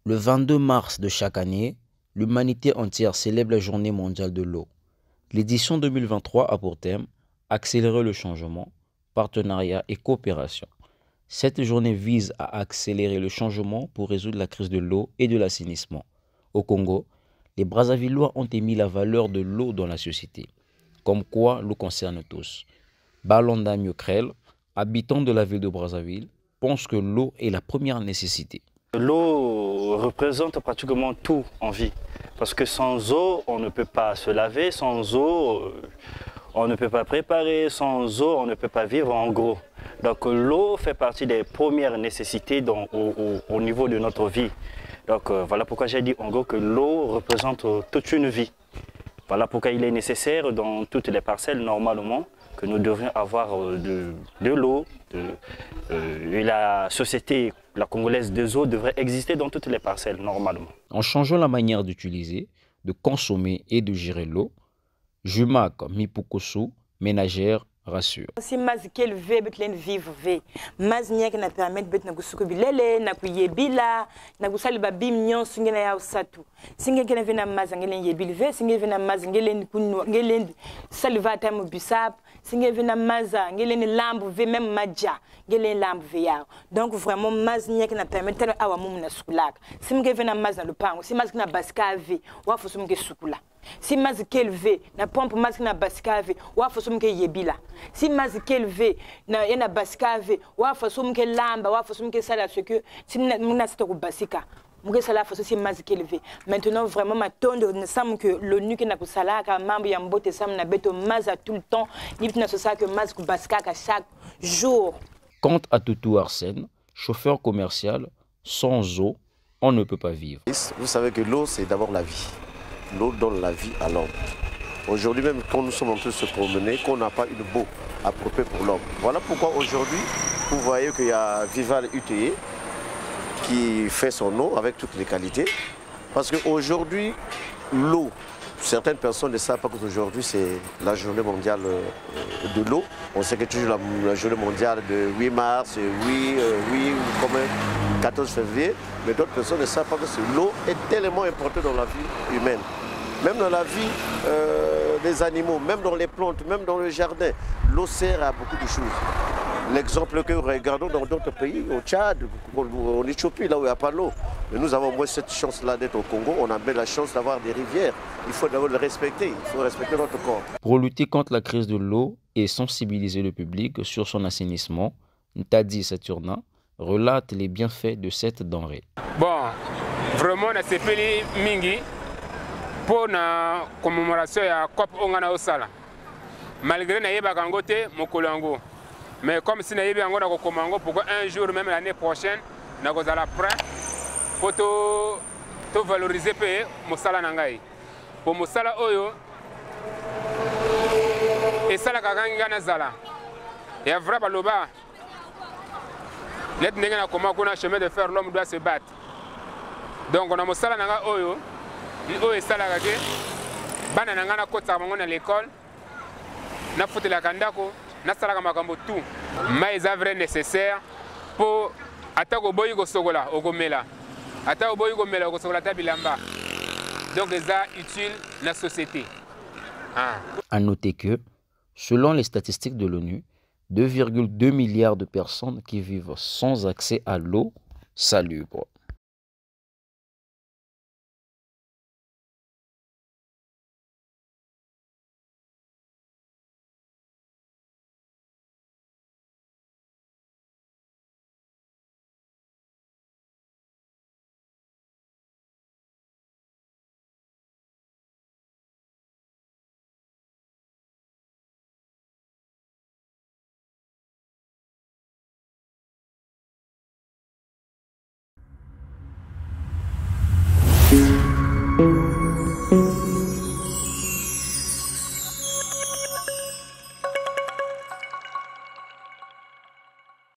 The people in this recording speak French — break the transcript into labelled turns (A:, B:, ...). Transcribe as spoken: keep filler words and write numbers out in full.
A: Le vingt-deux mars de chaque année, l'humanité entière célèbre la Journée mondiale de l'eau. L'édition deux mille vingt-trois a pour thème « Accélérer le changement, partenariat et coopération ». Cette journée vise à accélérer le changement pour résoudre la crise de l'eau et de l'assainissement. Au Congo, les Brazzavillois ont émis la valeur de l'eau dans la société, comme quoi l'eau concerne tous. Balonda Miokrel, habitant de la ville de Brazzaville, pense que l'eau est la première nécessité.
B: L'eau représente pratiquement tout en vie, parce que sans eau, on ne peut pas se laver, sans eau, on ne peut pas préparer, sans eau, on ne peut pas vivre en gros. Donc l'eau fait partie des premières nécessités dans, au, au, au niveau de notre vie. Donc euh, voilà pourquoi j'ai dit en gros que l'eau représente euh, toute une vie. Voilà pourquoi il est nécessaire dans toutes les parcelles normalement que nous devrions avoir euh, de, de l'eau. Euh, et la société, la congolaise des eaux devrait exister dans toutes les parcelles normalement.
A: En changeant la manière d'utiliser, de consommer et de gérer l'eau, Jumak Mipukosu, ménagère, rassure.
C: Si mas quel ve betlen vivre ve mas nya que na permettre bet na kusuko bilele na kuyebila na kusali ba bimnyon singena ya usatu singe kena vena mas ngelen yebil ve singe vena mas ngelen kunu ngelen salivata mu bisap singe vena mas ngelen lambu ve même madja ngelen lambu ve ya donc vraiment mas nya que na permettre awa mum na sukulaka singe vena mas na lupango si mas na baska ve wa fosum ke sukula si mas kelve na pompe mas na baskave wa fosum ke yebila si mas kelve na yana baskave wa fosum ke lamba wa fosum ke sala ce que si na sto basika muke sala foso si mas kelve maintenant vraiment ma tonde ne semble que l'ONU que na kusala ka mambo ya mbote sam na beto mas tout le temps ni na ça que mas ku baskaka chaque jour.
A: Quant à Toutou Arsène, chauffeur commercial, sans eau on ne peut pas vivre.
D: Vous savez que l'eau c'est d'abord la vie. L'eau donne la vie à l'homme. Aujourd'hui même, quand nous sommes en train de se promener, qu'on n'a pas une boue appropriée pour l'homme. Voilà pourquoi aujourd'hui, vous voyez qu'il y a Vival U T E qui fait son eau avec toutes les qualités. Parce qu'aujourd'hui, l'eau, certaines personnes ne savent pas qu'aujourd'hui c'est la journée mondiale de l'eau. On sait que c'est toujours la, la journée mondiale de huit mars, huit, huit comme quatorze février. Mais d'autres personnes ne savent pas que l'eau est tellement importante dans la vie humaine. Même dans la vie euh, des animaux, même dans les plantes, même dans le jardin, l'eau sert à beaucoup de choses. L'exemple que nous regardons dans d'autres pays, au Tchad, en Éthiopie, là où il n'y a pas l'eau. Mais nous avons moins cette chance-là d'être au Congo, on a bien la chance d'avoir des rivières. Il faut d'abord le respecter, il faut respecter notre corps.
A: Pour lutter contre la crise de l'eau et sensibiliser le public sur son assainissement, Ntadi Saturnin relate les bienfaits de cette denrée.
E: Bon, vraiment, on a sepeli mingi pour la commémoration de la COP Ongana Osala. Malgré que je kangote mokolango, mais comme si nayebi ango na kokomango pour un jour même l'année prochaine, na kozala prêt pour to to valoriser pe mosala nangai. Pour mosala oyo et sala kakanga na zala. Et vrai baloba. Let nengena comment qu'on a chemin de fer l'homme doit se battre. Donc on a mosala nanga oyo, oyo sala kake bana nanga na kota bango na l'école. Na fote la kandako, na sala ka makambo tout. Mais c'est vrai nécessaire pour atako boyi ko sokola okomela. Atako boyi ko mela ko sokola tabilamba. Donc c'est utile la société. Ah.
A: À noter que selon les statistiques de l'ONU, deux virgule deux milliards de personnes qui vivent sans accès à l'eau salubre.